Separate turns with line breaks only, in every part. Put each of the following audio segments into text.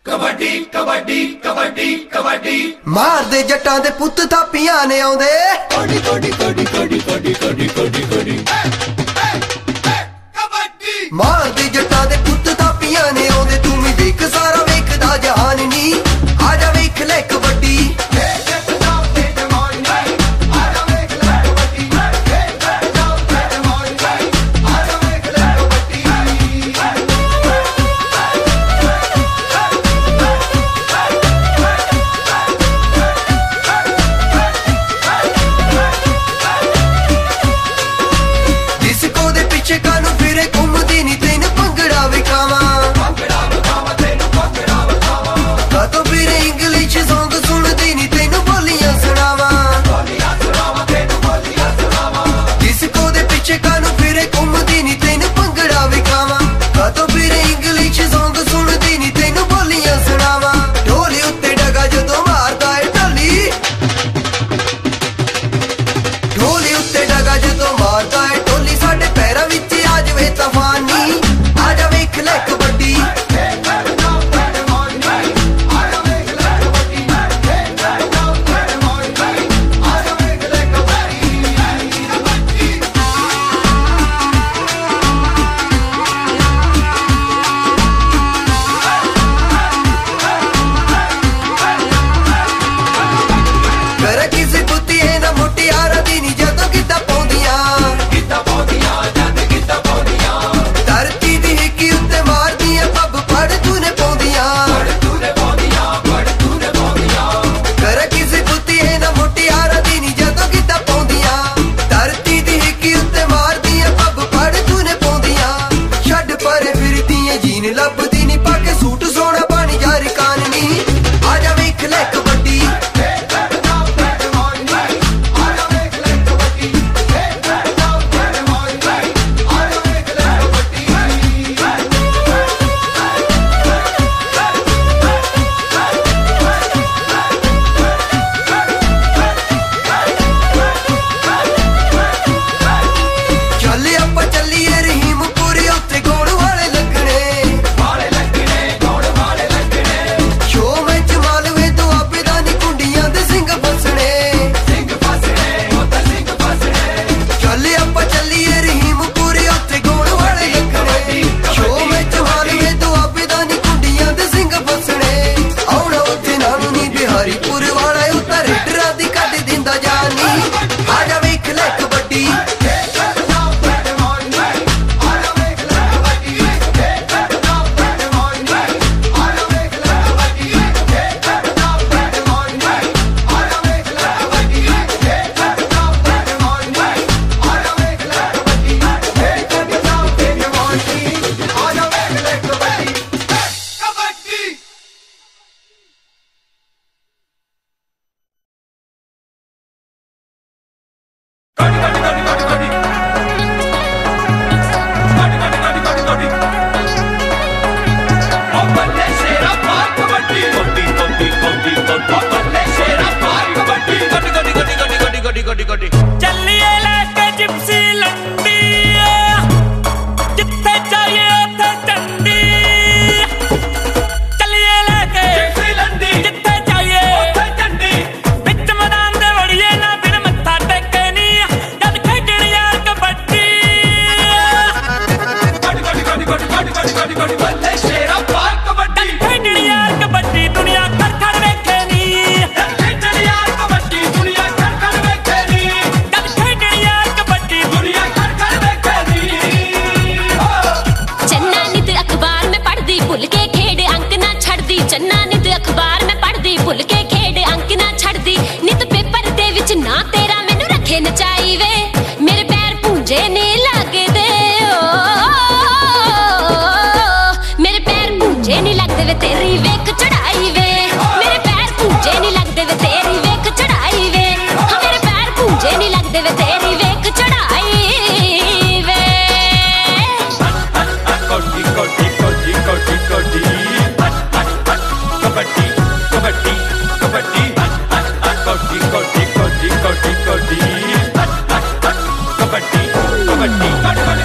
कबड्डी कबड्डी कबड्डी कबड्डी
मार दे जट्टां दे पुत्त थापियां ने आउंदे
कबड्डी कबड्डी कबड्डी कबड्डी कबड्डी कबड्डी कबड्डी
मार दे जट्टां दे पुत्त थापियां ने आउंदे तू भी देख सारा वेखदा जहान नी आजा वेख ले कबड्डी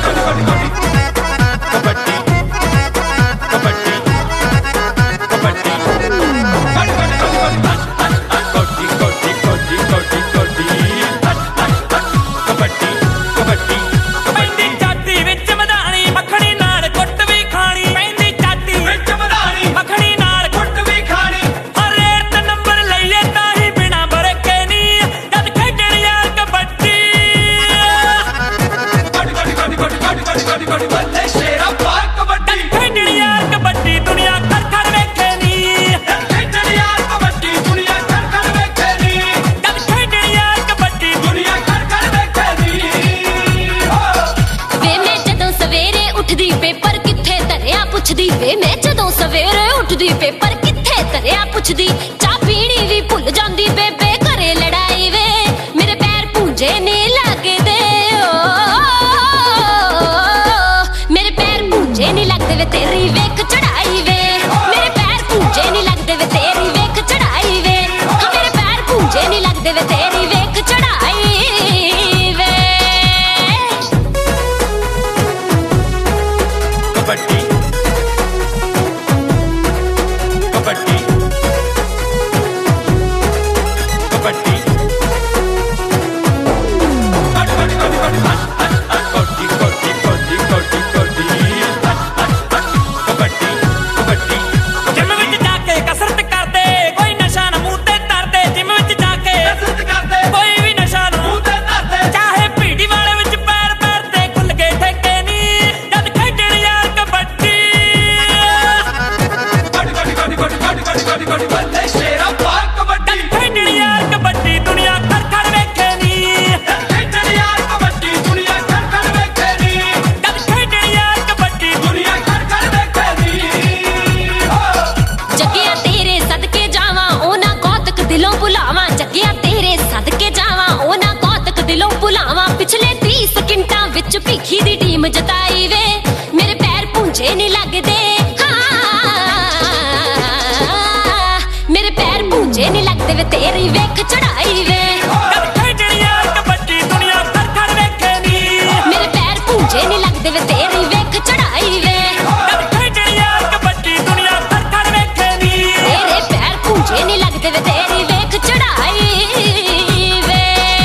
कबड्डी
सवेरे उठदी पेपर किथे धरिया पुछदी, चाह पीनी भी भुल जांदी बेबे घरे लड़ाई वे, मेरे पैर पूंजे नहीं लगदे मेरे पैर पूंजे नहीं लगदे वे तेरी वेख चढ़ाई वे, मेरे पैर पूंजे नहीं लगदे वे तेरी वेख चढ़ाई वे, मेरे पैर पूंजे नहीं लगदे वे तेरी वेख चढ़ाई वे।
कबड्डी कबड्डी कबड्डी
पिछले 30 सेकंडां विच भीखी दी टीम जताई वे, मेरे पैर पूंजे नहीं लगदे मेरे पैर पूंजे नहीं लगदे वे तेरी वेख चढ़ाई वे, मेरे पैर पूंजे नहीं लगदे वे तेरी वेख चढ़ाई वे, तेरे पैर पूंजे नहीं लगदे वे तेरी वेख चढ़ाई वे।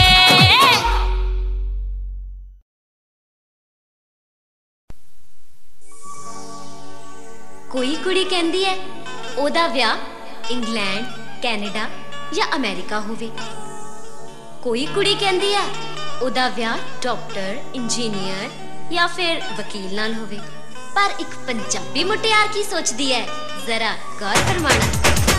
कोई कुड़ी कहंदी है ओदा विआह इंग्लैंड कैनेडा या अमेरिका होवे, कोई कुड़ी कहंदी है ओदा विआह डॉक्टर इंजीनियर या फिर वकील नाल होवे, पर एक पंजाबी मुटियार की सोचदी है जरा गौर फरमाना।